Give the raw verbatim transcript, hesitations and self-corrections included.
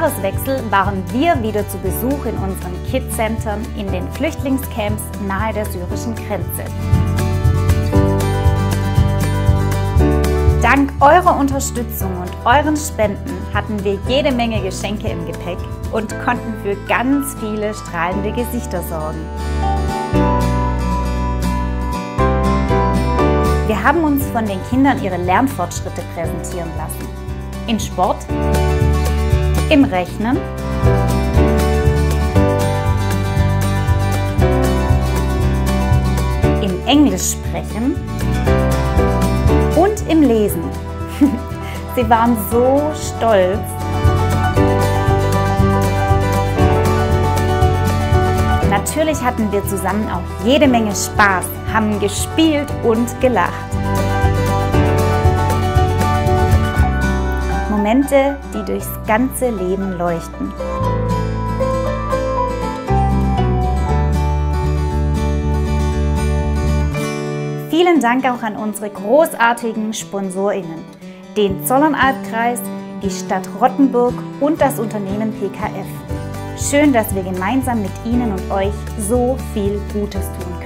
Jahreswechsel waren wir wieder zu Besuch in unseren Kids-Centern in den Flüchtlingscamps nahe der syrischen Grenze. Dank eurer Unterstützung und euren Spenden hatten wir jede Menge Geschenke im Gepäck und konnten für ganz viele strahlende Gesichter sorgen. Wir haben uns von den Kindern ihre Lernfortschritte präsentieren lassen. In Sport, im Rechnen, im Englisch sprechen und im Lesen. Sie waren so stolz. Natürlich hatten wir zusammen auch jede Menge Spaß, haben gespielt und gelacht. Momente, die durchs ganze Leben leuchten. Vielen Dank auch an unsere großartigen SponsorInnen, den Zollernalbkreis, die Stadt Rottenburg und das Unternehmen P K F. Schön, dass wir gemeinsam mit Ihnen und euch so viel Gutes tun können.